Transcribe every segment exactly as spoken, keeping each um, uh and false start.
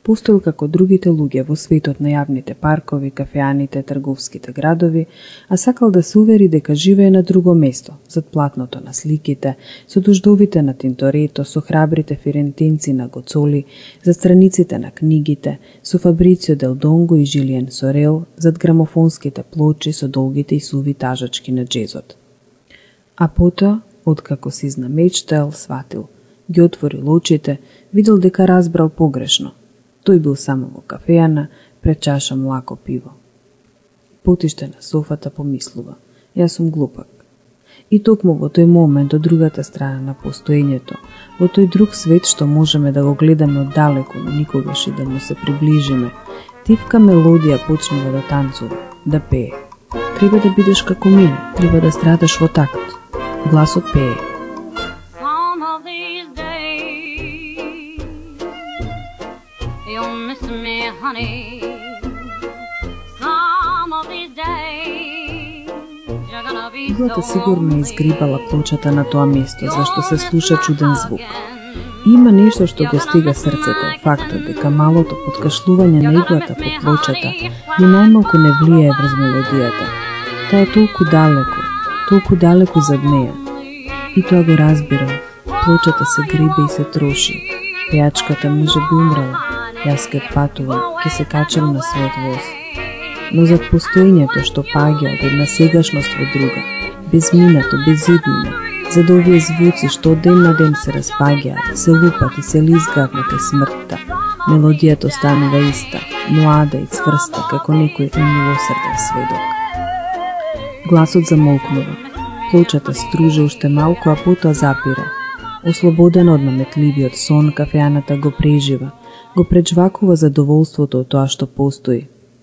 Постоил како другите луѓе во светот на јавните паркови, кафеаните, трговските градови, а сакал да се увери дека живее на друго место, зад платното на сликите, со дождовите на Тинторето, со храбрите фирентинци на Гоцоли, зад страниците на книгите, со Фабрицио Дел Донго и Жилиен Сорел, зад грамофонските плочи со долгите и суви тажачки на джезот. А потоа, откако си знамечтал, сватил, ги отворил очите, видел дека разбрал погрешно. Тој бил само во кафејана, пред чаша млако пиво. Потиште на софата помислува, јас сум глупак. И токму во тој момент, од другата страна на постоењето, во тој друг свет што можеме да го гледаме оддалеку, но никогаш и да му се приближиме, тивка мелодија почнува да танцува, да пее. Треба да бидеш како мене, треба да страдаш во такт. Гласот пее. Иглата сигурно е изгрибала плочата на тоа место, зашто се слуша чуден звук. И има нешто што го стига срцето, фактот дека малото подкашлување на иглата по плочата ни најмалку не влијае врз мелодијата. Таа е толку далеко, толку далеко зад неја. И тоа го разбирам. Плочата се грибе и се троши. Пејачката може би умрала. Јас ке патувам, ке се качам на својот воз. Но зад постоењето што паѓа од една сегашност во друга, без минато, без иднина, зад овие звуци што од ден на ден се распаѓаат, се лупат и се лизгаат на кај смртта, мелодијата останува иста, млада и цврста, како некој умилосрден сведок. Гласот замолкнува. Плочата струже уште малку, а потоа запира. Ослободена од наметливиот сон, кафејаната го прежива, го преджвакува задоволството од тоа што постои.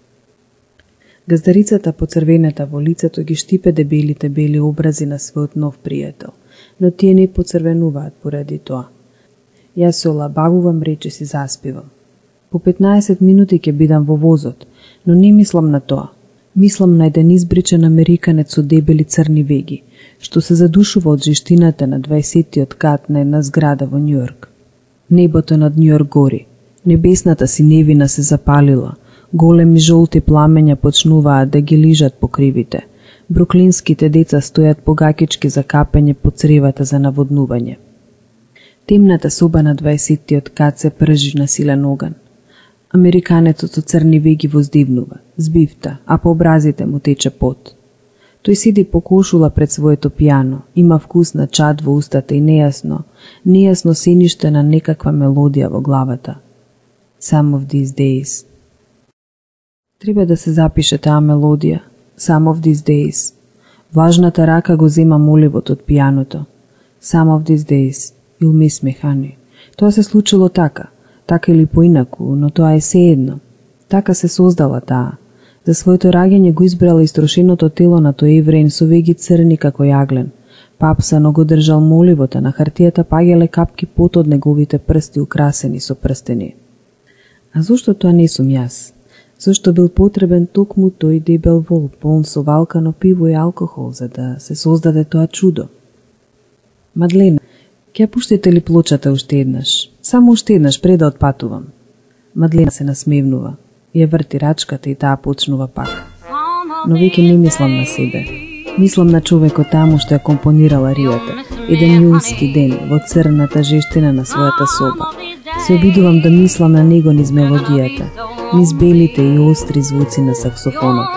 Газдарицата по црвената во лицето ги штипе дебелите бели образи на својот нов пријател, но тие не поцрвенуваат поради тоа. Јас се олабавувам, рече си заспивам. По петнаесет минути ќе бидам во возот, но не мислам на тоа. Мислам на еден избричен американец со дебели црни веги, што се задушува од жештината на дваесеттиот кат на една зграда во Њујорк. Небото над Њујорк гори, небесната синевина се запалила, големи жолти пламења почнуваат да ги лижат покривите. Бруклинските деца стојат погакички за капење по цревата за наводнување. Темната соба на дваесеттиот кат се пржи на силен оган. Американецот со црни веги воздивнува, збивта, а по образите му тече пот. Тој сиди по кошула пред своето пијано, има вкус на чад во устата и нејасно, нејасно сениште на некаква мелодија во главата. Some of these days. Треба да се запише таа мелодија. Some of these days. Влажната рака го зема моливот од пијаното. Some of these days. You'll miss me, honey. Тоа се случило така. Така или поинаку, но тоа е сеедно. Така се создала таа. За своето раѓање го избрала истрошеното тело на тој евреин со веги црни како јаглен. Папсано го држал моливота, на хартијата паѓале капки пот од неговите прсти украсени со прстени. А зошто тоа не сум јас? Зошто бил потребен токму тој дебел вол, полн со валкано пиво и алкохол, за да се создаде тоа чудо? Мадлена, ќе пуштите ли плочата уште еднаш? Само уште еднаш пред да отпатувам. Мадлена се насмевнува, ја врти рачката и таа почнува пак. Но веќе не мислам на себе. Мислам на човекот таму што ја компонирала аријата, еден јунски ден во црната жештина на својата соба. Се обидувам да мислам на него низ мелодијата, низ белите и остри звуци на саксофонот.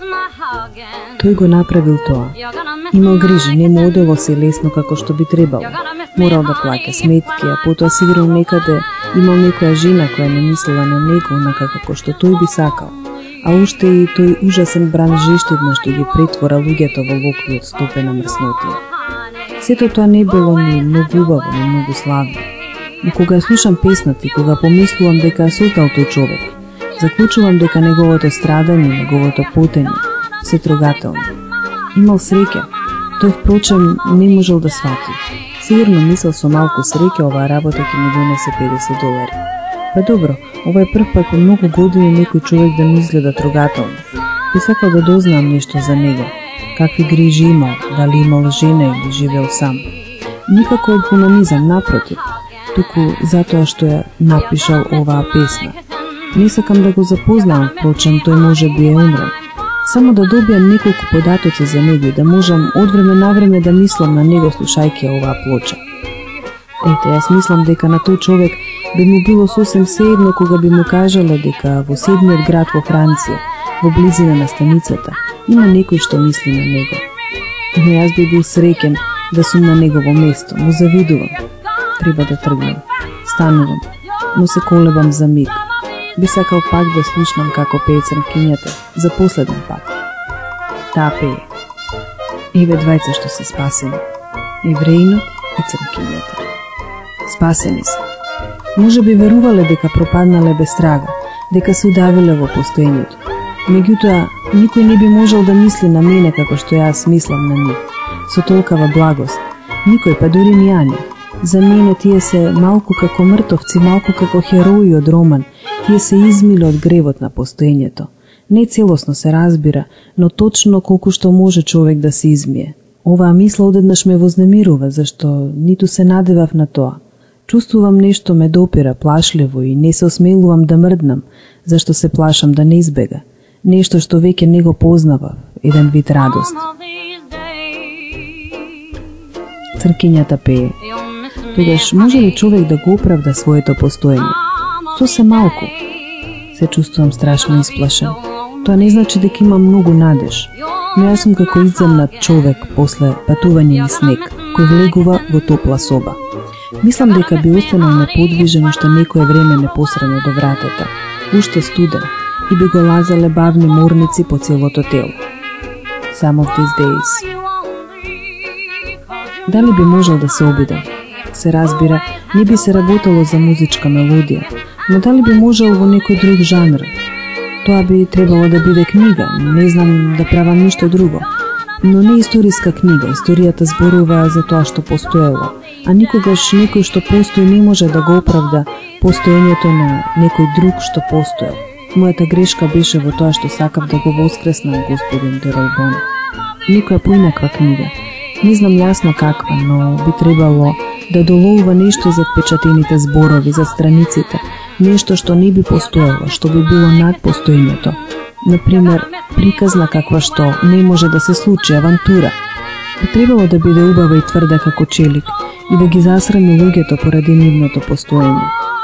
Тој го направил тоа. Имал грижи, не му одело се лесно како што би требало. Морал да плаќа сметки, а потоа сигурно некаде имал некоја жена која не мислела на него онака како што тој би сакал. А уште и тој ужасен бран жештидно што ги претвора луѓето во локви од стопена мрснотија. Сето тоа не било ни многу убаво, ни многу славно. Но кога слушам песната и кога помислувам дека ја создал тој човек, заклучувам дека неговото страдање, неговото потење се трогателно. Имал среќа. Тој впрочем не можел да свати. Сигурно мислел со малку среќа оваа работа ќе ми донесе педесет долари. Па добро, ова е прв пат по многу години некој човек да ми изгледа трогателно. Би сакал да дознам нешто за него. Какви грижи имал, дали имал жена или живеел сам. Никако од хуманизам, напротив, туку затоа што ја напишал оваа песна. Не сакам да го запознавам, впрочем, тој може би е умрел. Само да добијам неколку податоци за него и да можам од време на време да мислам на него слушајќи оваа плоча. Ете, јас мислам дека на тој човек би му било сосем сеедно кога би му кажала дека во седмиот град во Франција, во близина на станицата, има некој што мисли на него. Но јас би бил среќен да сум на негово место, но завидувам. Треба да тргнам. Станувам, но се колебам за миг. Би сакал пак да слушнам како пее црнкињата, за последен пат. Таа пее. Еве двајца што се спасени. Евреинот и црнкињата. Спасени се. Може би верувале дека пропаднале без трага, дека се удавиле во постоењето. Меѓутоа, никој не би можел да мисли на мене како што јас мислам на нив, со толкава благост. Никој, па дури ни Ани. За мене тие се малку како мртовци, малку како херои од роман. Тие се измиле од гревот на постоењето. Не целосно се разбира, но точно колку што може човек да се измие. Оваа мисла одеднаш ме вознемирува, зашто ниту се надевав на тоа. Чувствувам нешто ме допира плашливо и не се осмелувам да мрднам, зашто се плашам да не избега. Нешто што веќе не го познавав, еден вид радост. Цркињата пее. Тогаш може ли човек да го оправда своето постоење? Со се малку. Се чувствувам страшно исплашен. Тоа не значи дека имам многу надеж, но јас сум како изземнат човек после патување низ снег, кој влегува во топла соба. Мислам дека би останал неподвижен уште некое време непосредно до вратата, уште студен, и би го лазале бавни морници по целото тело. Some of these days. Дали би можел да се обидам? Се разбира, не би се работело за музичка мелодија, но дали би можел во некој друг жанр? Тоа би требало да биде книга, не знам да правам ништо друго. Но не историска книга, историјата зборува за тоа што постоело, а никогаш некој што постои не може да го оправда постоењето на некој друг што постоел. Мојата грешка беше во тоа што сакав да го воскреснам господин Деролбон. Некоја поинаква книга. Не знам јасно каква, но би требало да доловува нешто за печатените зборови, за страниците, нешто што не би постоело, што би било над постоењето. Например, приказна каква што не може да се случи, авантура. Би требало да биде убава и тврда како челик и да ги засрами луѓето поради нивното постоење.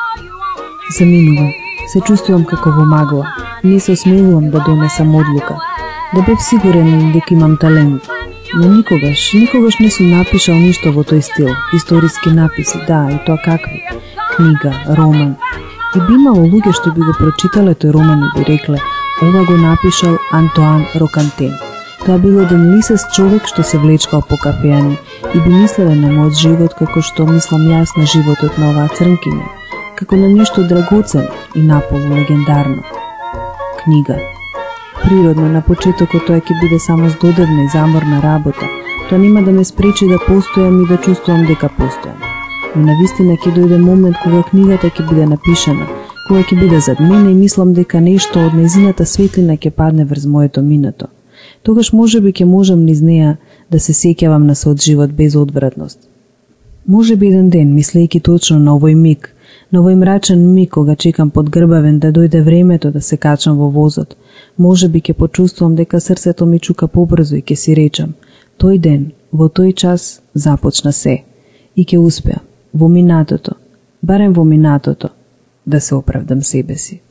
Заминувам, се чувствувам како во магла, не се осмелувам да донесам одлука, да бев сигурен дека имам талент. Но никогаш, никогаш не сум напишал ништо во тој стил, историски написи, да, и тоа какви, книга, роман. И би имало луѓе што би го прочитале тој роман и би рекле, ова го напишал Антоан Рокантен. Тоа бил еден лисест човек што се влечкал по кафејани и би мислеле на мојот живот како што мислам јас на животот на оваа црнкиња, како на нешто драгоцен и наполу легендарно. Книга. Природно, на почетокот тоа ќе биде само здодевна и заморна работа. Тоа нема да ме спречи да постојам и да чувствувам дека постојам. Но навистина ќе дојде момент кога книгата ќе биде напишана, кога ќе биде зад мене и мислам дека нешто од нејзината светлина ќе падне врз моето минато. Тогаш можеби ќе можам низ неа да се сеќавам на својот живот без одвратност. Можеби еден ден, мислејќи точно на овој миг, на овој мрачен миг кога чекам под грбавен да дојде времето да се качам во возот, можеби ќе почувствувам дека срцето ми чука побрзо и ќе си речам, тој ден, во тој час започна се и ќе успеам во минатото, барем во минатото, да се оправдам себе си.